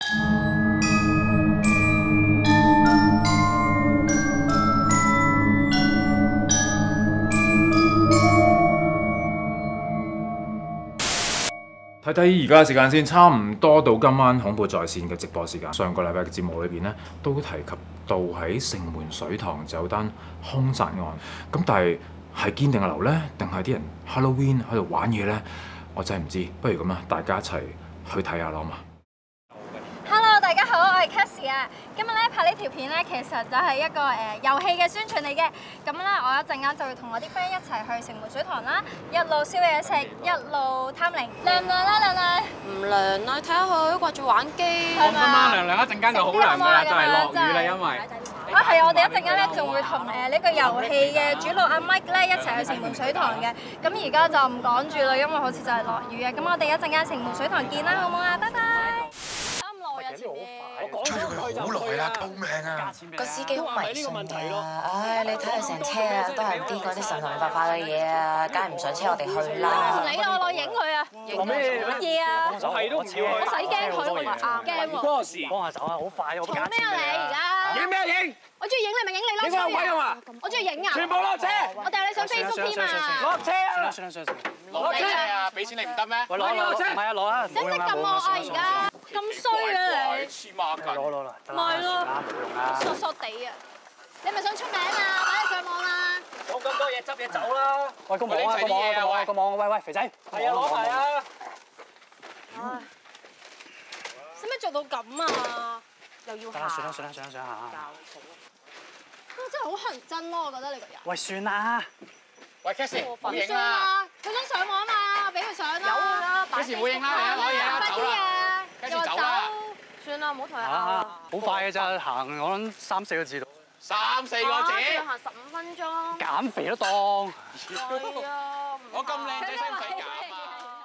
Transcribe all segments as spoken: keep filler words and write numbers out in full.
睇睇而家嘅時間先，差唔多到今晚恐怖在線嘅直播時間。上個禮拜嘅節目裏邊咧，都提及到喺城門水塘就有單兇殺案。咁但係係堅定係流咧，定係啲人 Halloween 喺度玩嘢咧？我真係唔知。不如咁啊，大家一齊去睇下啦嘛。 Hello， 大家好，我係 Cassie 啊。今日咧拍呢條片咧，其實就係一個誒遊戲嘅宣傳嚟嘅。咁咧，我一陣間就會同我啲 friend 一齊去城門水塘啦，一路燒嘢食，一路探靈。涼唔涼啦，涼涼？ 唔涼啦，睇下佢掛住玩機。 放心啦，涼涼一陣間就好涼噶啦，就係落雨啦，因為。 啊，係啊！我哋一陣間咧仲會同誒呢個遊戲嘅主腦阿 Mike 咧一齊去城門水塘嘅。咁而家就唔講住啦，因為好似就係落雨嘅。咁我哋一陣間城門水塘見啦，好唔好啊？拜拜。 我追咗佢好耐啦，救命啊！ 個司機好迷信㗎，唉，你睇佢成車啊，都係啲嗰啲神神化化嘅嘢啊，梗係唔上車我哋去啦。 唔理我，我影佢啊！ 影咩乜嘢啊？ 我係都唔要， 我使驚佢，我話啱驚喎。 嗰個時幫下手啊，好快我做咩啊你而家？ 影咩影？ 我中意影你咪影你咯。 影我有鬼用啊！ 我中意影啊！ 全部落車！ 我帶你上 Facebook 添啊！ 落車啊！ 算啦算啦算啦，落車啊！俾錢你唔得咩？ 喂，攞攞車！唔係啊，攞啊！ 使唔使咁惡啊而家？咁衰啊你！ 黐孖筋！ 攞攞啦！ 咪咯， 冇用啊！ 索索地啊！你咪想出名啊？擺你上網啦！ 冇咁多嘢執嘢走啦！喂，個網啊個網啊個網啊個網啊！喂喂，肥仔！係啊，攞埋啊！ 唉，使乜做到咁啊？又要得啦，算啦算啦算啦算啦嚇！ 啊，真係好乞人憎咯，我覺得你個人。 喂，算啦！ 喂 Cassie，唔唔影算啦，佢想上網啊嘛，俾佢上啦。有啦 ，Cassie 冇影啦，係啊，攞嘢啦，走啦，Cassie走啦。 算啦，唔好同佢拗啊啦。 好快嘅咋，行我諗三四個字度。 三四個字。 要行十五分鐘。 減肥都當。 係啊。 我咁靚仔，使唔使減啊？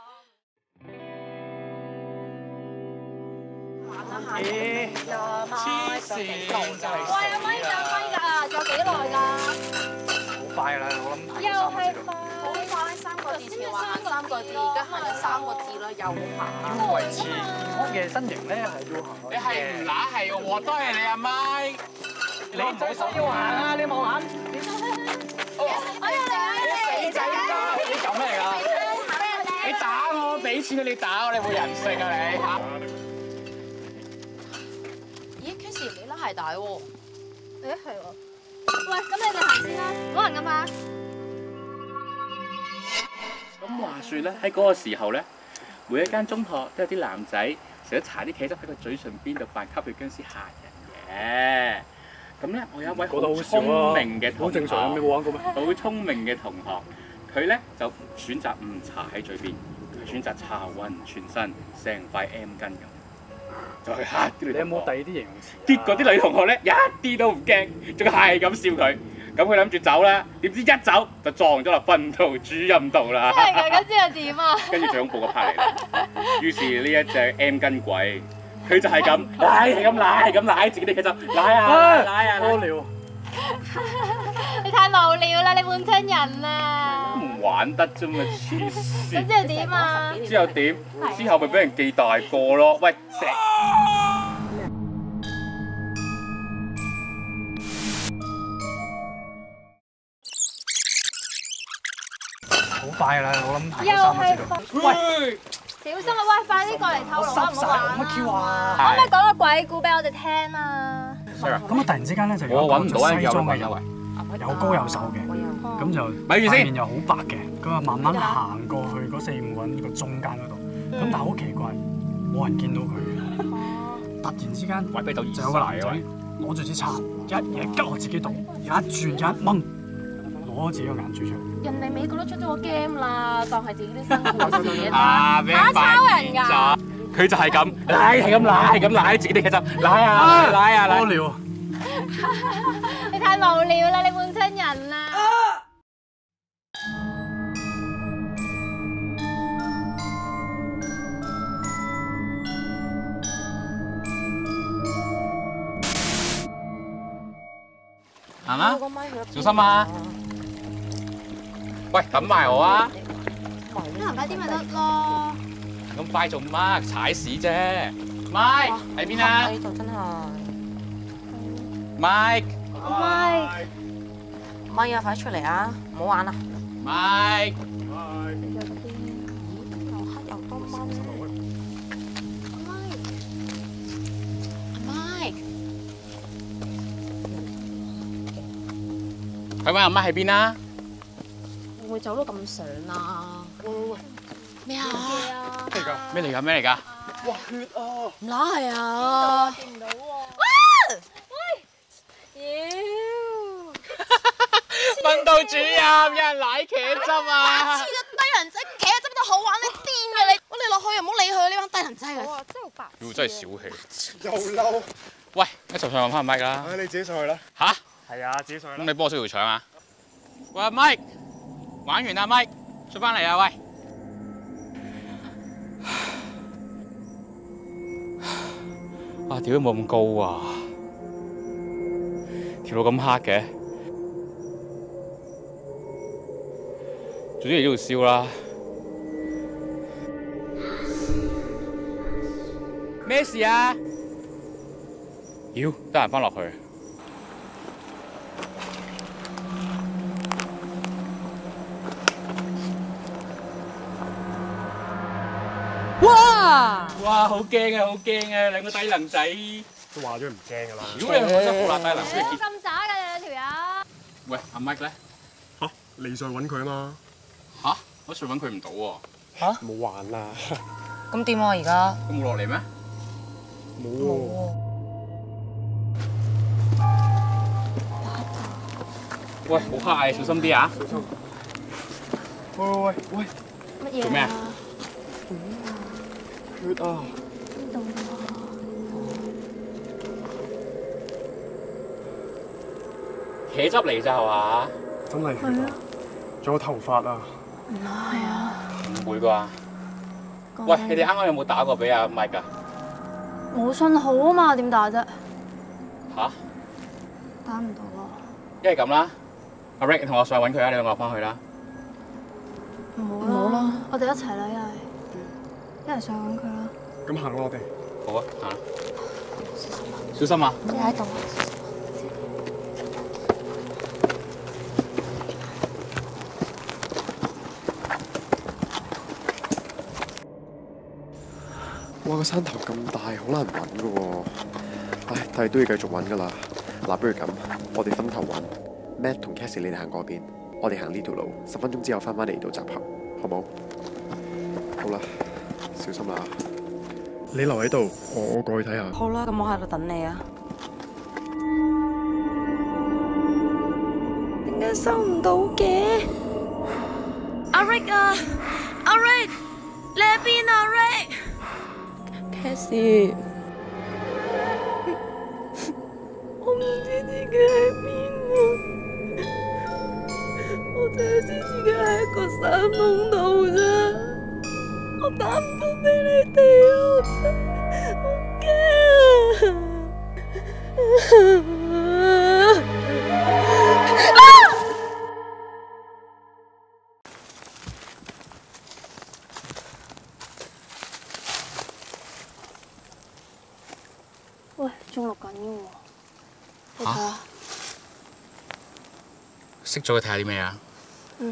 咦？ 黐線，真係。 喂，阿咪阿咪㗎，仲有幾耐㗎？ 好快㗎啦，我諗又係快， 好快，三個字前話行三個字，而家行咗三個字啦，又行。 要維持健康嘅身形咧，係要行。 你係唔乸係喎，都係你阿咪。 你唔使需要行啊！你望下。 哎呀你， 死仔㗎！你搞咩嚟㗎？你打我，俾錢你打我，你冇人性啊你嚇！ 咦 ，Cassie 你拉鞋帶喎？ 誒係喎。喂，咁你哋行先啦，唔好行咁嘛。 咁話説咧，喺嗰個時候咧，每一間中學都有啲男仔成日搽啲茄汁喺個嘴唇邊度扮吸血僵屍嚇人嘅。咁咧，我有一位好聰明嘅同學，好正常，你冇玩過咩？好聰明嘅同學，佢咧就選擇唔搽喺嘴邊，佢選擇搽勻全身，成塊 M 巾咁，就去嚇啲女同學。 你有冇第二啲形容詞？ 結果啲女同學咧一啲都唔驚，仲係咁笑佢。咁佢諗住走啦，點知一走就撞咗落訓導主任度啦。 真係㗎，咁之後點啊？ 跟住最恐怖個 part 嚟啦。於是呢一隻 M 巾鬼，佢就係咁舐，係咁舐，係咁舐自己啲茄汁，舐啊舐啊！ 屙尿。 你太無聊啦！你換親人啦。 唔玩得啫嘛，黐線。 咁之後點啊？ 之後點？之後咪俾人記大過咯。喂，成。 好快㗎啦，我諗又行三個字係度。喂， 小心啊！喂，快啲過嚟透露啦，唔好玩乜 Q 啦！ 啊？ 可唔可以講個鬼故俾我哋聽啊？ 咁啊，突然之間咧就有一個着西裝嘅人，有高有瘦嘅，咁就塊面又好白嘅，咁啊慢慢行過去嗰四五個人個中間嗰度，咁但係好奇怪，冇人見到佢嘅。突然之間就有個男仔攞住支叉，一嘢拮我自己度，一轉一掹，攞自己個眼珠出嚟。 人哋美國都出咗個 game 啦，當係自己啲生活事啊！俾人抄人㗎！ 佢就係咁舐，係咁舐，係咁舐自己啲茄汁，舐啊舐啊舐！ 屙尿。 你太無聊啦！你換親人啦！ 行啊！小心啊！喂，等埋我啊！ 行快啲咪得咯！ 咁快做乜？踩屎啫！ Mike 喺邊啊？ 呢度真係。 Mike。 Mike。 Mike 啊，快啲出嚟啊！唔好玩啦。 Mike。 又黑又多蚊。Mike。 佢問阿媽喺邊啊？ 會唔會走到咁上啊？喂喂喂！咩啊？ 咩嚟㗎？咩嚟㗎？咩嚟㗎？ 哇！血啊！唔乸係啊！ 見唔到喎。哇！喂！妖！ 訓導主任，有人舐茄汁啊！ 黐咗低能仔，茄汁都好玩，你癲嘅你！我哋落去又唔好理佢呢班低能仔嘅。 哇！真係好白。 妖真係小氣。 又嬲。 喂，一齊上揾翻阿 Mike 啦。 唉，你自己上去啦。 吓？ 係啊，自己上去咁啦。 你幫我燒條腸啊？喂，阿 Mike，玩完啦 ，Mike，出翻嚟啊，喂！啊，屌都冇咁高啊！條路咁黑嘅，總之嚟呢度燒啦。咩事啊？妖，得閒翻落去。 哇！ 哇，好驚啊，好驚啊！兩個低能仔。 都話咗唔驚㗎啦。 如果你真係好辣低能， 你咁渣嘅兩條友。 喂，阿 Mike 咧？ 嚇，你上去揾佢啊嘛。 嚇？我上揾佢唔到喎。 嚇？ 冇玩啦。 咁點啊？而家？ 佢冇落嚟咩？ 冇喎。 喂，好黑啊！小心啲啊！ 小心。喂喂喂！ 乜嘢？ 做咩啊？ 血啊！ 茄汁嚟咋係嘛？ 真係血啊！仲有頭髮啊！ 係啊。 唔會啩？喂，你哋啱啱有冇打過俾阿 Mike 㗎？ 冇信號啊嘛，點打啫？ 吓？ 打唔到啊！ 一係咁啦，阿 Rick 同我上去揾佢啊，你兩個落翻去啦。 唔好啦，我哋一齊啦，一係一係上揾佢啦。 咁行啦，我哋。 好啊，行啦。小心啊！ 你喺度。 哇！個山頭咁大，好難揾㗎喎。唉，但係都要繼續揾㗎啦。嗱，不如咁，我哋分頭揾 Matt 同 Cassie，你哋行嗰邊，我哋行呢條路，十分鐘之後翻返嚟度集合，好冇？好啦，小心啦。你留喺度，我我過去睇下。 好啦，咁我喺度等你啊。點解收唔到嘅？阿 Rick 啊，阿 Rick，你喺邊啊 ？Rick，Cassie，我唔知自己喺邊啊，我淨係知自己喺一個山窿度咋。我打唔到俾你哋啊！我真係好驚啊！ 喂，仲錄緊嘅喎，你睇下。 熄咗佢睇下啲咩啊？ 嗯。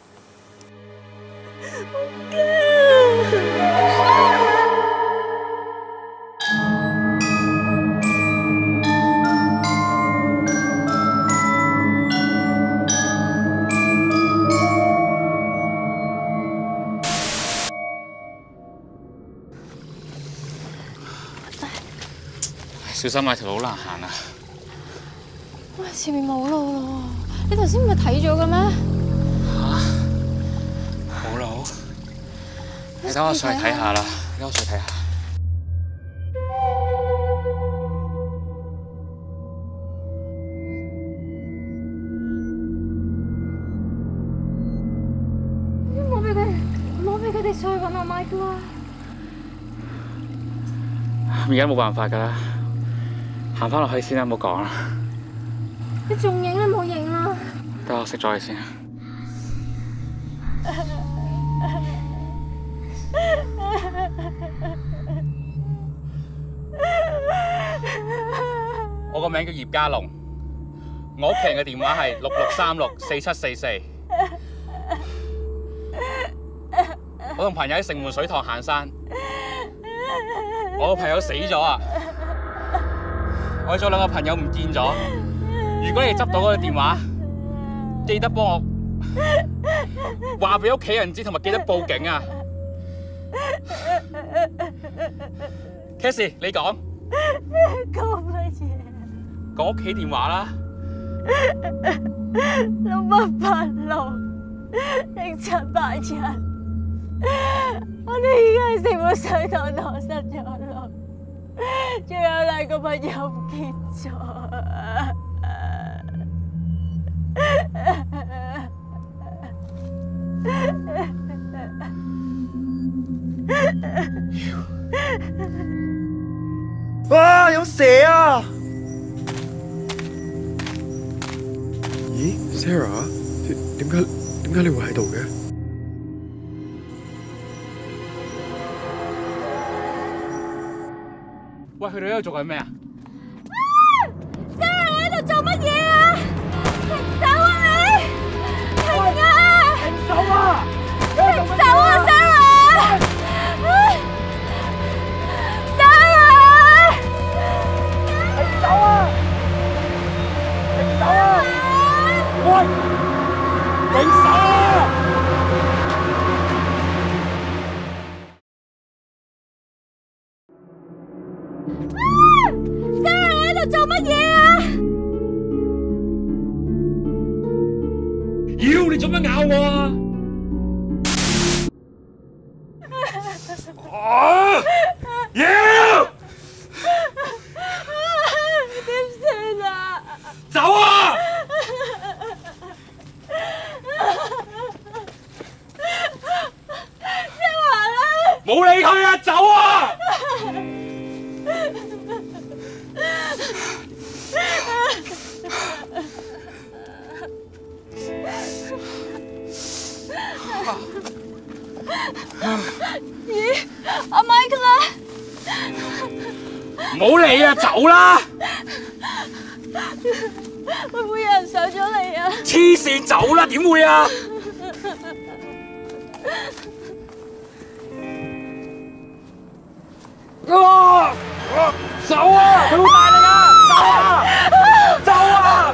小心啊！條路好難行啊！ 喂，前面冇路咯，你頭先唔係睇咗嘅咩？ 嚇！冇路，你等我上去睇下啦，你等我上去睇下。 唔好俾佢，唔好俾佢哋上去揾阿 Mike 啦！ 而家冇辦法㗎啦，行翻落去先啦，唔好講啦。 你仲影？你冇影啦！ 等我熄咗佢先。 個名叫葉家龍，我屋企人嘅電話係六六三六四七四四。我同朋友喺城門水塘行山，我個朋友死咗啊！我咗兩個朋友唔見咗。如果你執到嗰個電話，記得幫我話俾屋企人知，同埋記得報警啊 ！Cassie， 你講講乜嘢？ 講屋企電話啦。 六八八六零七八一。我哋而家喺城門水塘蕩失咗路，仲有兩個朋友唔見咗。 哇！有蛇啊！咦 ，Sarah， 點解點解你會喺度嘅？ 喂，佢哋喺度做緊咩啊 ？Sarah， 你喺度做乜嘢啊？停手啊你！停啊！ 停手啊！ 停手啊 ，Sarah！ 停手啊！停手啊！喂！停手啊！ Sarah， 你喺度做乜嘢啊？ 妖，你做乜咬我啊？啊！妖！ 點算啊？ 走啊！冇理佢啊！走啊！ 咦，阿 Mike 咧？ 冇理啊！走啦！ 會唔會有人上咗嚟啊？ 黐線，走啦！點會啊？啊！走啊！佢好大力啊！走啊！走啊！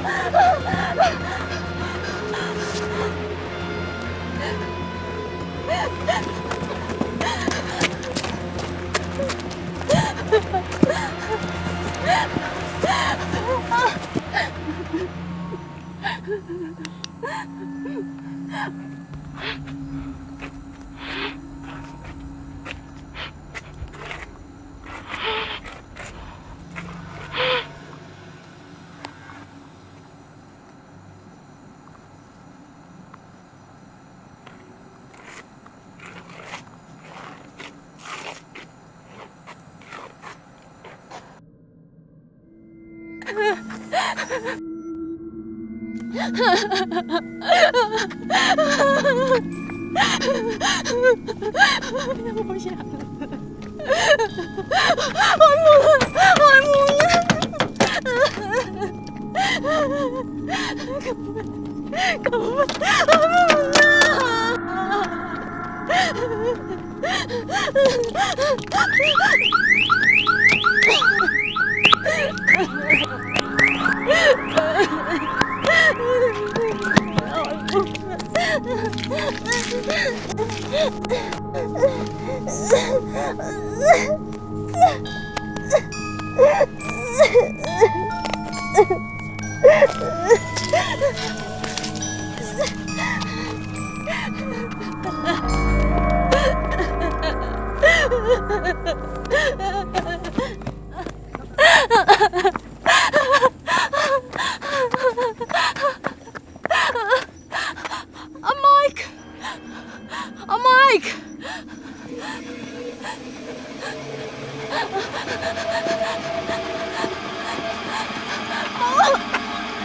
有冇人？開門啊！開門啊！救命！救命！開門啊！ 阿 Mike， 阿 Mike，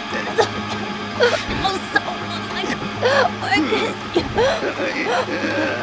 好手啊 ，Mike， 我嘅事。